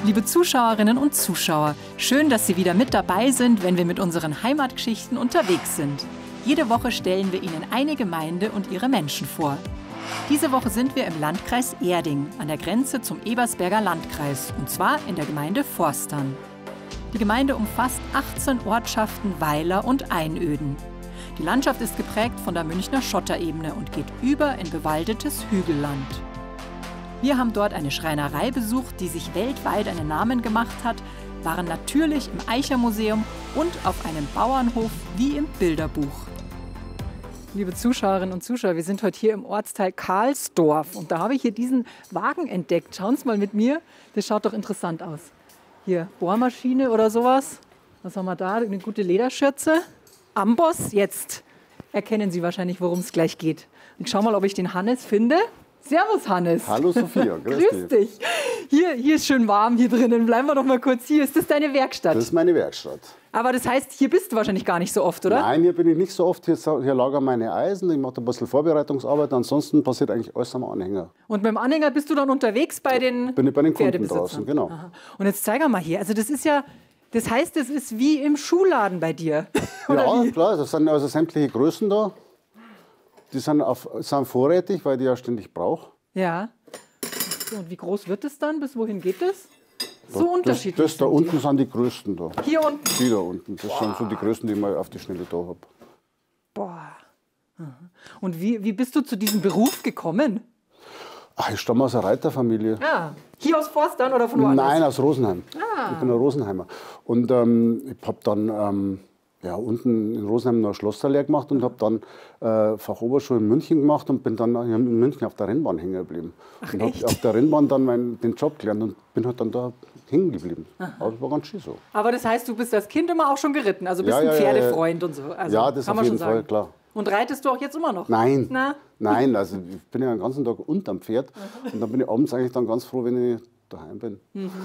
Liebe Zuschauerinnen und Zuschauer, schön, dass Sie wieder mit dabei sind, wenn wir mit unseren Heimatgeschichten unterwegs sind. Jede Woche stellen wir Ihnen eine Gemeinde und ihre Menschen vor. Diese Woche sind wir im Landkreis Erding, an der Grenze zum Ebersberger Landkreis, und zwar in der Gemeinde Forstern. Die Gemeinde umfasst 18 Ortschaften, Weiler und Einöden. Die Landschaft ist geprägt von der Münchner Schotterebene und geht über in bewaldetes Hügelland. Wir haben dort eine Schreinerei besucht, die sich weltweit einen Namen gemacht hat, waren natürlich im Eichermuseum und auf einem Bauernhof wie im Bilderbuch. Liebe Zuschauerinnen und Zuschauer, wir sind heute hier im Ortsteil Karlsdorf und da habe ich hier diesen Wagen entdeckt. Schauen Sie mal mit mir, das schaut doch interessant aus. Hier, Bohrmaschine oder sowas. Was haben wir da? Eine gute Lederschürze. Amboss, jetzt erkennen Sie wahrscheinlich, worum es gleich geht. Ich schau mal, ob ich den Hannes finde. Servus Hannes. Hallo Sophia, grüß dich. Hier ist schön warm hier drinnen. Bleiben wir doch mal kurz hier. Ist das deine Werkstatt? Das ist meine Werkstatt. Aber das heißt, hier bist du wahrscheinlich gar nicht so oft, oder? Nein, hier bin ich nicht so oft. Hier lagern meine Eisen. Ich mache ein bisschen Vorbereitungsarbeit. Ansonsten passiert eigentlich alles am Anhänger. Und beim Anhänger bist du dann unterwegs bei den Bin ich bei den Kunden Pferdebesitzern? draußen, genau. Aha. Und jetzt zeig mal hier. Also das ist ja, das heißt, das ist wie im Schuhladen bei dir. Oder Ja, wie? klar. Das sind also sämtliche Größen da. Die sind vorrätig, weil ich die ja ständig brauche. Ja. So, und wie groß wird es dann? Bis wohin geht es? So unterschiedlich. Das da unten sind die größten da. Hier unten? Die da unten. Das sind so die größten, die ich mal auf die Schnelle da habe. Boah. Und wie bist du zu diesem Beruf gekommen? Ach, ich stamme aus einer Reiterfamilie. Ah, hier aus Forstern oder von woanders? Nein, aus Rosenheim. Ah. Ich bin ein Rosenheimer. Und ich habe dann unten in Rosenheim noch eine Schlosserlehre gemacht und habe dann Fachoberschule in München gemacht und bin dann in München auf der Rennbahn hängen geblieben. Ach, und habe echt? auf der Rennbahn dann den Job gelernt und bin halt dann da hängen geblieben. Aber das war ganz schön so. Aber das heißt, du bist als Kind immer auch schon geritten, also bist Ja, ein ja, ja, Pferdefreund und so. Also, Ja, das kann auf man jeden schon Fall, sagen. klar. Und reitest du auch jetzt immer noch? Nein, Na? nein, also ich bin ja den ganzen Tag unterm Pferd und dann bin ich abends eigentlich dann ganz froh, wenn ich daheim bin.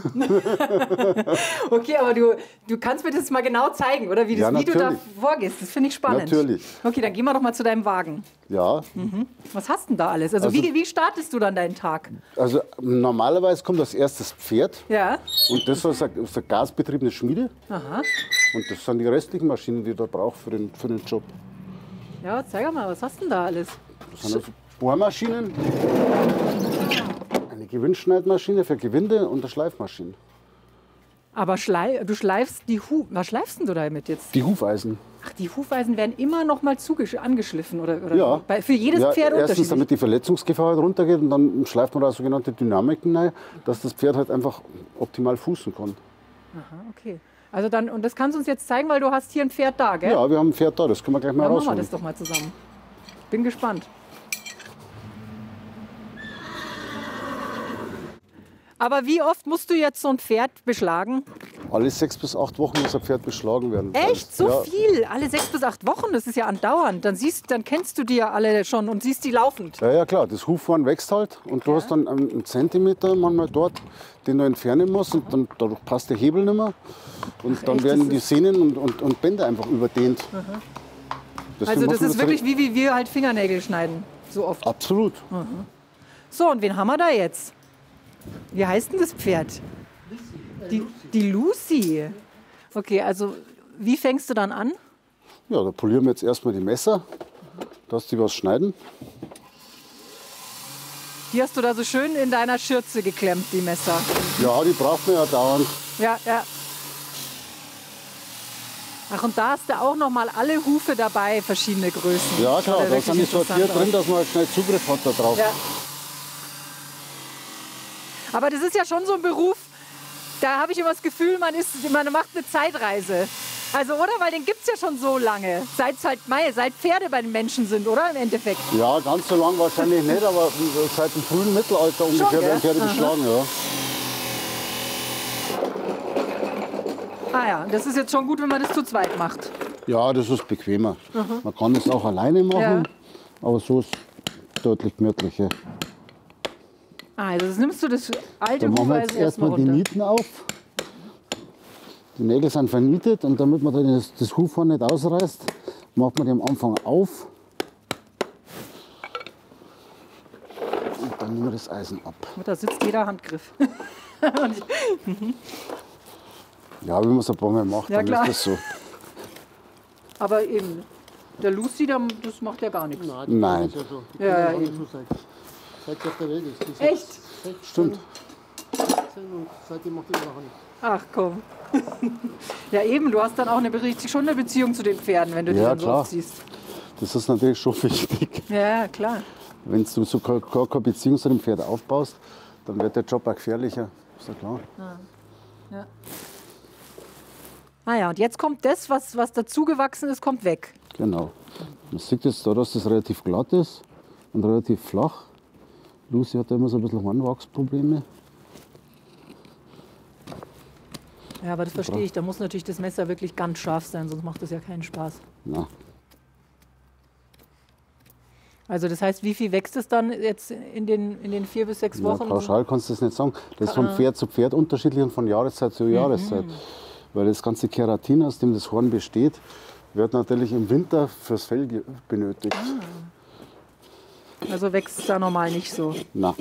Okay, aber du kannst mir das mal genau zeigen, oder? Wie, Ja, wie du da natürlich. vorgehst. Das finde ich spannend. Natürlich. Okay, dann gehen wir doch mal zu deinem Wagen. Ja, Was hast denn da alles? Also, wie startest du dann deinen Tag? also normalerweise kommt als erstes Pferd Ja. und das ist eine gasbetriebene Schmiede. Aha. Und das sind die restlichen Maschinen, die ich da brauche für den Job. Ja, zeig mal, was hast denn da alles? Das sind also Bohrmaschinen, eine Gewindschneidmaschine für Gewinde und eine Schleifmaschine. Aber du schleifst die Was schleifst denn du damit jetzt? Die Hufeisen. Ach, die Hufeisen werden immer noch mal angeschliffen, oder? Ja. Für jedes Pferd Erstens, unterschiedlich? damit die Verletzungsgefahr halt runtergeht und dann schleift man da sogenannte Dynamiken rein, dass das Pferd halt einfach optimal fußen kann. Aha, okay. Also dann, und das kannst du uns jetzt zeigen, weil du hast hier ein Pferd da, gell? Ja, wir haben ein Pferd da, das können wir gleich mal Dann machen wir rausholen. das doch mal zusammen. Bin gespannt. Aber wie oft musst du jetzt so ein Pferd beschlagen? Alle 6 bis 8 Wochen muss ein Pferd beschlagen werden. Echt? So Ja. viel? Alle 6 bis 8 Wochen? Das ist ja andauernd. Dann kennst du die ja alle schon und siehst die laufend. Ja, ja, klar, das Hufhorn wächst halt und du hast dann einen Zentimeter manchmal dort, den du entfernen musst und dann dadurch passt der Hebel nicht mehr. Und dann echt? werden Das die Sehnen und Bänder einfach überdehnt. Deswegen Also muss das man ist wirklich wie wir halt Fingernägel schneiden. So oft. Absolut. So, und wen haben wir da jetzt? Wie heißt denn das Pferd? Die Lucy. Okay, also wie fängst du dann an? Ja, da polieren wir jetzt erstmal die Messer, dass die was schneiden. Die hast du da so schön in deiner Schürze geklemmt, die Messer. Ja, die braucht man ja dauernd. Ja, ja. Ach, und da hast du auch noch mal alle Hufe dabei, verschiedene Größen. Ja, Schaut klar, da wirklich sind die interessant sortiert aus. drin, dass man halt schnell Zugriff hat da drauf. Ja. Aber das ist ja schon so ein Beruf, da habe ich immer das Gefühl, man macht eine Zeitreise. Also, oder? Weil den gibt es ja schon so lange. Seit Pferde bei den Menschen sind, oder? Im Endeffekt. Ja, ganz so lang wahrscheinlich nicht, aber seit dem frühen Mittelalter ungefähr Schon, werden gell? Pferde beschlagen. Ja. Ah ja, das ist jetzt schon gut, wenn man das zu zweit macht. Ja, das ist bequemer. Man kann das auch alleine machen, Ja. aber so ist deutlich gemütlicher. Also, jetzt nimmst du das alte Dann machen wir Hufeisen jetzt erstmal erstmal die runter. Nieten auf. Die Nägel sind vernietet und damit man dann das Hufhorn nicht ausreißt, macht man die am Anfang auf. Und dann nehmen wir das Eisen ab. Da sitzt jeder Handgriff. Ja, wenn man es ein paar Mal macht, Ja, dann klar. ist das so. Aber eben, der Lucy, das macht ja gar nichts. Nein. Das ist ja so. Die Ja, kennen ja, alle schon seit sie auf der Welt ist. Die ist Echt? 16, Stimmt. 16 und seitdem macht die überhaupt nichts. Ach komm. Ja eben, du hast dann auch schon eine Beziehung zu den Pferden, wenn du die Ja, dann so klar. oft siehst. Das ist natürlich schon wichtig. Ja, klar. Wenn du so keine Beziehung zu dem Pferd aufbaust, dann wird der Job auch gefährlicher. Ist ja klar. Ja. Ah ja, und jetzt kommt das, was dazugewachsen ist, kommt weg. Genau. Man sieht jetzt da, dass das relativ glatt ist und relativ flach. Lucy hat da immer so ein bisschen Hornwachsprobleme. Ja, aber das verstehe ich. Da muss natürlich das Messer wirklich ganz scharf sein, sonst macht das ja keinen Spaß. Na, Also das heißt, wie viel wächst es dann jetzt in den 4 bis 6 ja, Wochen? pauschal kannst du das nicht sagen. Das ist von Pferd zu Pferd unterschiedlich und von Jahreszeit zu Jahreszeit. Weil das ganze Keratin, aus dem das Horn besteht, wird natürlich im Winter fürs Fell benötigt. Also wächst es da normal nicht so. Na,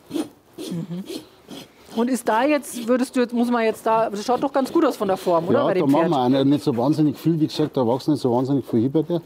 Und ist da jetzt, das schaut doch ganz gut aus von der Form, oder? ja, Bei da dem machen Pferd. wir auch nicht so wahnsinnig viel. Wie gesagt, da wachsen nicht so wahnsinnig viel Himbeere.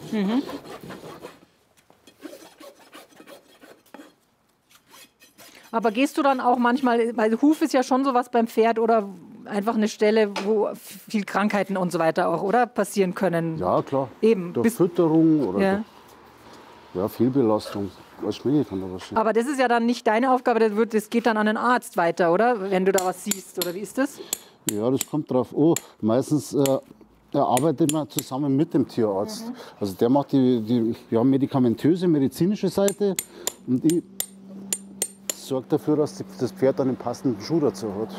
Aber gehst du dann auch manchmal, weil Huf ist ja schon sowas beim Pferd oder einfach eine Stelle, wo viel Krankheiten und so weiter auch, oder? Passieren können. Ja, klar. Eben. Durch Fütterung oder Ja. durch Fehlbelastung. Alles Mögliche kann da passieren. Aber das ist ja dann nicht deine Aufgabe, das geht dann an den Arzt weiter, oder? Wenn du da was siehst, oder wie ist das? Ja, das kommt drauf an. Meistens arbeitet man zusammen mit dem Tierarzt. Also der macht die medikamentöse, medizinische Seite und ich sorge dafür, dass das Pferd dann den passenden Schuh dazu hat.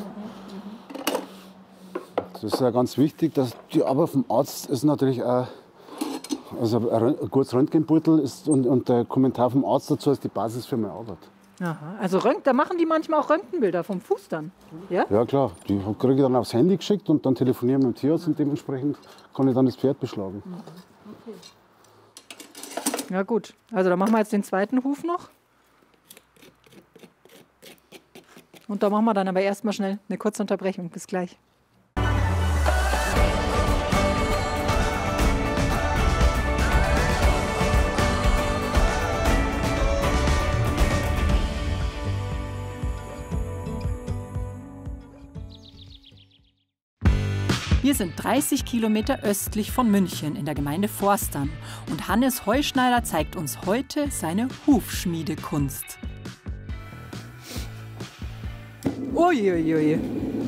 Das ist ja ganz wichtig, dass die Arbeit vom Arzt ist natürlich auch, also ein gutes Röntgenbeutel ist und der Kommentar vom Arzt dazu ist die Basis für meine Arbeit. Aha. Also da machen die manchmal auch Röntgenbilder vom Fuß dann, ja? Ja klar, die kriege ich dann aufs Handy geschickt und dann telefoniere ich mit dem Tierarzt und dementsprechend kann ich dann das Pferd beschlagen. Ja gut, also dann machen wir jetzt den zweiten Huf noch. Und da machen wir dann aber erstmal schnell eine kurze Unterbrechung. Bis gleich. Wir sind 30 Kilometer östlich von München in der Gemeinde Forstern. Und Hannes Heuschneider zeigt uns heute seine Hufschmiedekunst. Uiuiui.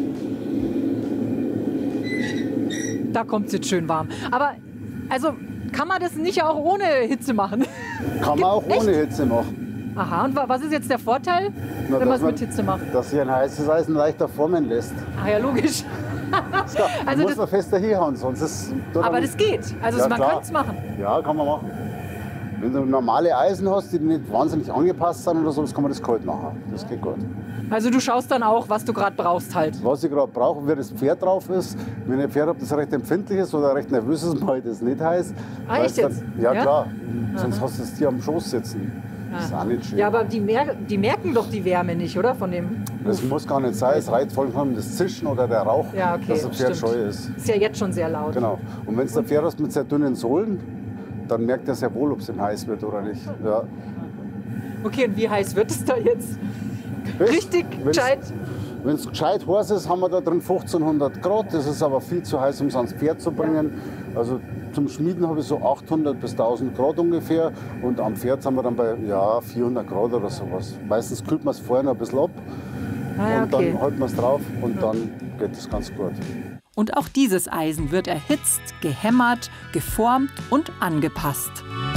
Da kommt es jetzt schön warm. Aber also kann man das nicht auch ohne Hitze machen? Kann man auch ohne Hitze machen. Aha, und was ist jetzt der Vorteil, Na, wenn man dass es mit Hitze macht? Dass sich ein heißes Eisen leichter formen lässt. Ah ja, logisch. Also Also muss das- man fester hinhauen, sonst ist Aber das geht. Also Ja, man klar. kann es machen. Ja, kann man machen. Wenn du normale Eisen hast, die nicht wahnsinnig angepasst sind oder so, das kann man das kalt machen. Das geht gut. Also du schaust dann auch, was du gerade brauchst halt. Was ich gerade brauche, wie das Pferd drauf ist. Wenn ein Pferd das recht empfindlich ist oder recht nervös ist, mache ich das nicht heiß. Ah, Weil echt es dann- jetzt? Ja, Ja? klar. Sonst hast du das Tier am Schoß sitzen. Das ist auch nicht schön. Ja, aber die merken doch die Wärme nicht, oder? Von dem. Das muss gar nicht sein. Es reicht vollkommen das Zischen oder der Rauch, Ja, okay, dass das Pferd stimmt. scheu ist. Ist ja jetzt schon sehr laut. Genau. Und wenn es der Pferd hast mit sehr dünnen Sohlen, dann merkt er sehr wohl, ob es ihm heiß wird oder nicht. Ja. Okay, und wie heiß wird es da jetzt? Richtig gescheit. Wenn es gescheit heiß ist, haben wir da drin 1500 Grad. Das ist aber viel zu heiß, um es ans Pferd zu bringen. Also zum Schmieden habe ich so 800 bis 1000 Grad ungefähr. Und am Pferd sind wir dann bei 400 Grad oder sowas. Meistens kühlt man es vorher noch ein bisschen ab. Ah, ja, Und okay. dann halten wir es drauf und dann geht es ganz gut. Und auch dieses Eisen wird erhitzt, gehämmert, geformt und angepasst.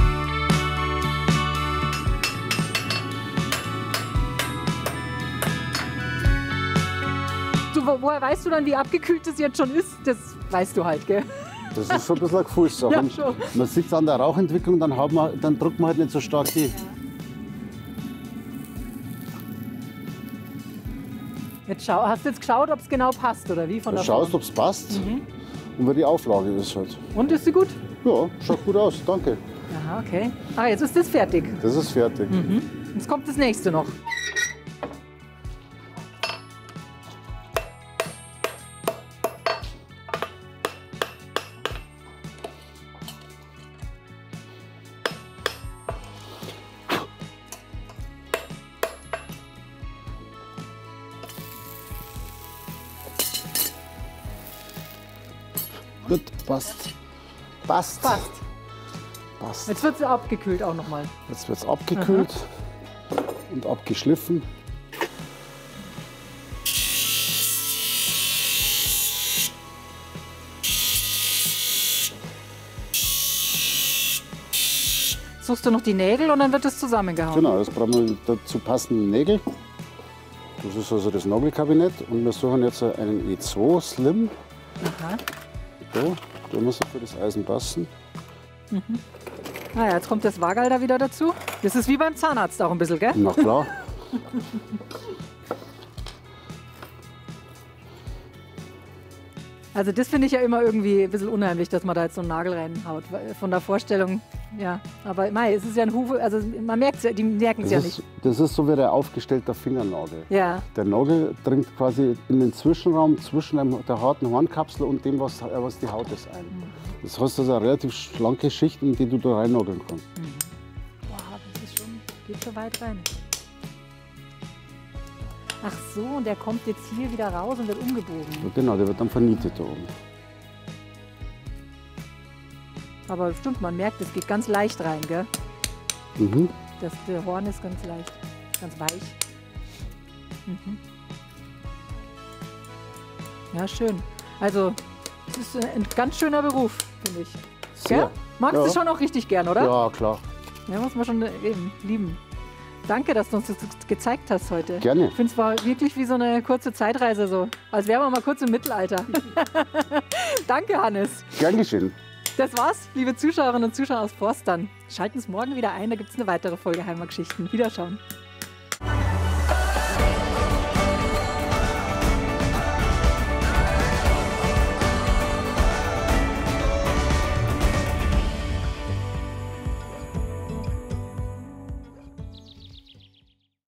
Woher weißt du dann, wie abgekühlt das jetzt schon ist? Das weißt du halt, gell? Das ist schon ein bisschen eine Gefühlssache. Ja, Und schon. man sieht es an der Rauchentwicklung, dann drückt man halt nicht so stark die. Hast du jetzt geschaut, ob es genau passt, oder wie? Von Du der schaust, Form? ob es passt und wie die Auflage ist halt. Und ist sie gut? Ja, schaut gut aus, danke. Aha, okay. Ah, jetzt ist das fertig. Das ist fertig. Jetzt kommt das nächste noch. Gut, passt. Passt. Passt. Passt. Jetzt wird sie abgekühlt auch nochmal. Jetzt wird es abgekühlt und abgeschliffen. Suchst du noch die Nägel und dann wird es zusammengehauen. Genau, jetzt brauchen wir dazu passende Nägel. Das ist also das Nagelkabinett und wir suchen jetzt einen E2 Slim. Aha. So, der muss für das Eisen passen. Naja, jetzt kommt das Waagerl da wieder dazu. Das ist wie beim Zahnarzt auch ein bisschen, gell? Na klar. Also das finde ich ja immer irgendwie ein bisschen unheimlich, dass man da jetzt so einen Nagel reinhaut. Von der Vorstellung, ja. Aber mei, es ist ja ein Hufe, also man merkt es ja, die merken es ja nicht. Das ist so wie der aufgestellte Fingernagel. Ja, Der Nagel dringt quasi in den Zwischenraum zwischen der harten Hornkapsel und dem, was die Haut ist, ein. Das heißt, das ist eine relativ schlanke Schicht, in die du da reinnageln kannst. boah, das ist schon, geht so weit rein. Ach so, und der kommt jetzt hier wieder raus und wird umgebogen. Ja, genau, der wird dann vernietet da oben. Aber stimmt, man merkt, es geht ganz leicht rein, gell? Mhm. Der Horn ist ganz leicht, ganz weich. Ja, schön. Also, es ist ein ganz schöner Beruf, finde ich. Sehr. Gell? Magst du Ja. schon auch richtig gern, oder? Ja, klar. Ja, muss man schon eben lieben. Danke, dass du uns das gezeigt hast heute. Gerne. Ich finde es war wirklich wie so eine kurze Zeitreise, so. Als wären wir mal kurz im Mittelalter. Danke, Hannes. Gern geschehen. Das war's, liebe Zuschauerinnen und Zuschauer aus Forstern. Schalten Sie morgen wieder ein, da gibt es eine weitere Folge Heimatgeschichten. Wiederschauen.